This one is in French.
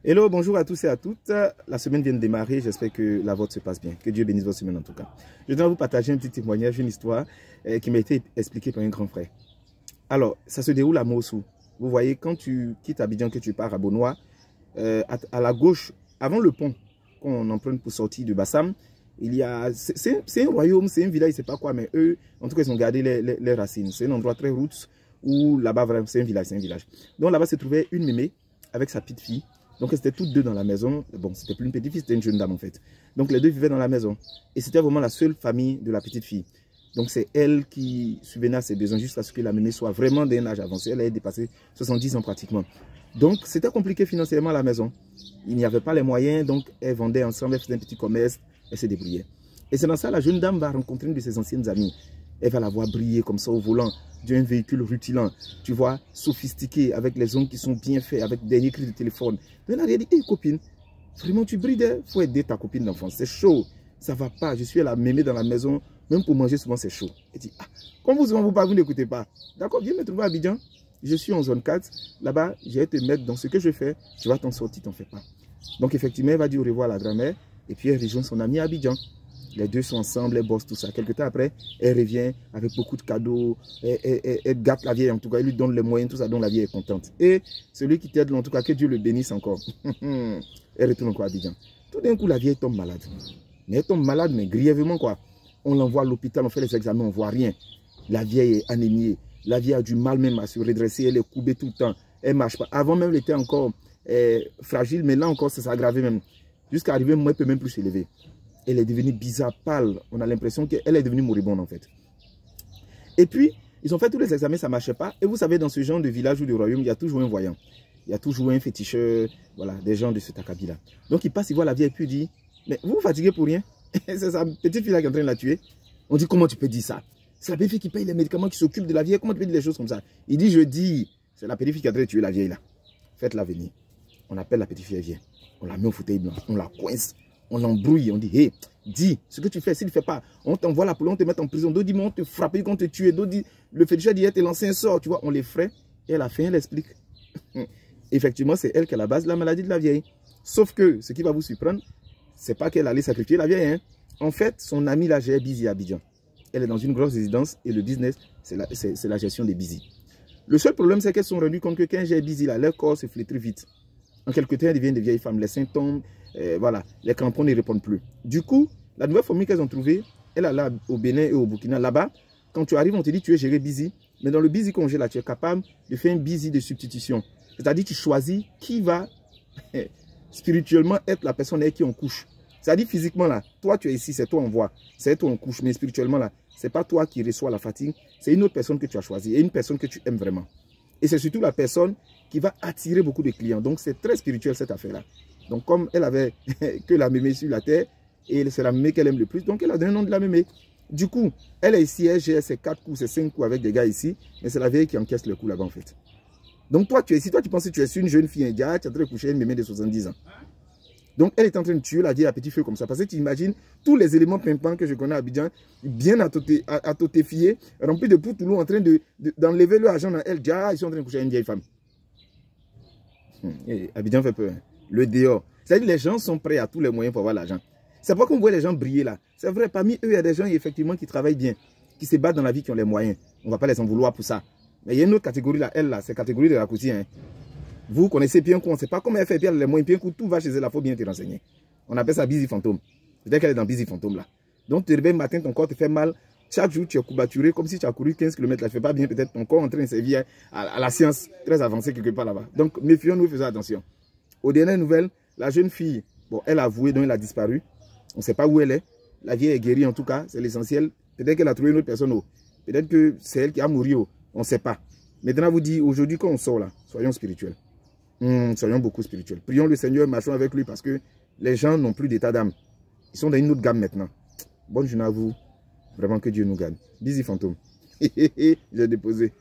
Hello, bonjour à tous et à toutes. La semaine vient de démarrer, j'espère que la vôtre se passe bien. Que Dieu bénisse votre semaine en tout cas. Je dois vous partager un petit témoignage, une histoire qui m'a été expliquée par un grand frère. Alors, ça se déroule à Mossou. Vous voyez, quand tu quittes Abidjan, que tu pars à Bonois, à la gauche, avant le pont qu'on emprunte pour sortir de Bassam, il y a, c'est un royaume, c'est un village, je ne sais pas quoi, mais eux, en tout cas, ils ont gardé les racines. C'est un endroit très roots où là-bas, vraiment, c'est un village, c'est un village. Donc là-bas se trouvait une mémé avec sa petite fille. Donc, elles étaient toutes deux dans la maison. Bon, c'était plus une petite fille, c'était une jeune dame en fait. Donc, les deux vivaient dans la maison. Et c'était vraiment la seule famille de la petite fille. Donc, c'est elle qui subvenait à ses besoins jusqu'à ce que la mémé soit vraiment d'un âge avancé. Elle avait dépassé 70 ans pratiquement. Donc, c'était compliqué financièrement à la maison. Il n'y avait pas les moyens, donc elles vendaient ensemble, elles faisaient un petit commerce, elles se débrouillaient. Et c'est dans ça, la jeune dame va rencontrer une de ses anciennes amies. Elle va la voir briller comme ça au volant d'un véhicule rutilant, tu vois, sophistiqué, avec les ongles qui sont bien faits, avec des derniers cris de téléphone. Donc elle a dit, hé copine, vraiment tu brilles, il faut aider ta copine d'enfance, c'est chaud, ça va pas, je suis à la mémé dans la maison, même pour manger souvent c'est chaud. Elle dit, ah, comme vous parlez, vous n'écoutez pas. D'accord, viens me trouver à Abidjan, je suis en zone 4, là-bas, je vais te mettre dans ce que je fais, tu vas t'en sortir, t'en fais pas. Donc effectivement, elle va dire au revoir à la grand-mère, et puis elle rejoint son amie à Abidjan. Les deux sont ensemble, elles bossent tout ça. Quelque temps après, elle revient avec beaucoup de cadeaux. Elle gâte la vieille en tout cas. Elle lui donne les moyens, tout ça, dont la vieille est contente. Et celui qui t'aide, en tout cas, que Dieu le bénisse encore. Elle retourne encore à Abidjan. Tout d'un coup, la vieille tombe malade. Mais elle tombe malade, mais grièvement quoi. On l'envoie à l'hôpital, on fait les examens, on ne voit rien. La vieille est anémiée. La vieille a du mal même à se redresser. Elle est courbée tout le temps. Elle ne marche pas. Avant même, elle était encore fragile, mais là encore, ça s'est aggravé même. Jusqu'à arriver, moi, elle ne peut même plus se lever. Elle est devenue bizarre, pâle. On a l'impression qu'elle est devenue moribonde en fait. Et puis, ils ont fait tous les examens, ça ne marchait pas. Et vous savez, dans ce genre de village ou de royaume, il y a toujours un voyant. Il y a toujours un féticheur, voilà, des gens de cet acabit-là. Donc, il passe, il voit la vieille et puis il dit, mais vous vous fatiguez pour rien? C'est sa petite fille là qui est en train de la tuer. On dit, comment tu peux dire ça? C'est la petite fille qui paye les médicaments, qui s'occupe de la vieille. Comment tu peux dire des choses comme ça? Il dit, je dis, c'est la petite fille qui est en train de tuer la vieille là. Faites-la venir. On appelle la petite fille, elle vient. On la met au fauteuil blanc, on la coince. On l'embrouille, on dit, hé, dis ce que tu fais, s'il ne fait pas, on t'envoie la police, on te met en prison, d'autres disent, on te frappe, on te tue, d'autres disent, le féticheur dit, te lancer un sort, tu vois, on les ferait, et à la fin, elle explique. Effectivement, c'est elle qui est la base de la maladie de la vieille. Sauf que, ce qui va vous surprendre, c'est pas qu'elle allait sacrifier la vieille, hein. En fait, son amie, là, gère Busy à Abidjan. Elle est dans une grosse résidence, et le business, c'est la gestion des Busy. Le seul problème, c'est qu'elles se sont rendues compte que quand j'ai Busy, là, leur corps se flétrit vite. En quelque temps, elles deviennent des vieilles femmes, les symptômes, voilà, les crampons ne répondent plus. Du coup, la nouvelle formule qu'elles ont trouvée, elle est là au Bénin et au Burkina. Là-bas, quand tu arrives, on te dit tu es géré busy. Mais dans le busy congé, là, tu es capable de faire un busy de substitution. C'est-à-dire tu choisis qui va spirituellement être la personne avec qui on couche. C'est-à-dire physiquement, là, toi tu es ici, c'est toi on voit, c'est toi on couche. Mais spirituellement, là, c'est pas toi qui reçois la fatigue, c'est une autre personne que tu as choisie et une personne que tu aimes vraiment. Et c'est surtout la personne qui va attirer beaucoup de clients. Donc, c'est très spirituel cette affaire-là. Donc, comme elle avait que la mémé sur la terre, et c'est la mémé qu'elle aime le plus, donc elle a donné le nom de la mémé. Du coup, elle est ici, elle gère ses 4 coups, ses 5 coups avec des gars ici, mais c'est la vieille qui encaisse le coup là-bas en fait. Donc, toi, tu es ici, toi, tu penses que tu es une jeune fille, un gars, tu es en train de coucher une mémé de 70 ans. Donc, elle est en train de tuer la vieille à petit feu comme ça. Parce que tu imagines tous les éléments pimpants que je connais à Abidjan, bien atotéfiés, remplis de poutoulous, en train d'enlever leur argent dans elle. Ah, ils sont en train de coucher une vieille femme. Abidjan fait peur. Le dehors. C'est-à-dire que les gens sont prêts à tous les moyens pour avoir l'argent. C'est pas qu'on voit les gens briller là. C'est vrai, parmi eux, il y a des gens effectivement qui travaillent bien, qui se battent dans la vie, qui ont les moyens. On ne va pas les en vouloir pour ça. Mais il y a une autre catégorie là, elle là, c'est la catégorie de la coutille. Hein. Vous connaissez bien qu'on ne sait pas comment elle fait bien les moyens, bien que tout va chez elle, il faut bien te renseigner. On appelle ça busy fantôme. Peut-être qu'elle est dans busy fantôme là. Donc tu te réveilles le matin, ton corps te fait mal. Chaque jour, tu es courbaturé comme si tu as couru 15 km. Ça ne fait pas bien, peut-être ton corps est en train de servir à la science très avancée quelque part là-bas. Donc méfions-nous, faisons attention. Aux dernières nouvelles, la jeune fille, bon, elle a avoué, donc elle a disparu. On ne sait pas où elle est. La vieille est guérie en tout cas, c'est l'essentiel. Peut-être qu'elle a trouvé une autre personne. Peut-être que c'est elle qui a mouru. On ne sait pas. Maintenant, vous dit, aujourd'hui, quand on sort là, soyons spirituels. Soyons beaucoup spirituels. Prions le Seigneur, marchons avec lui parce que les gens n'ont plus d'état d'âme. Ils sont dans une autre gamme maintenant. Bonne journée à vous. Vraiment que Dieu nous gagne. Busy fantôme. J'ai déposé.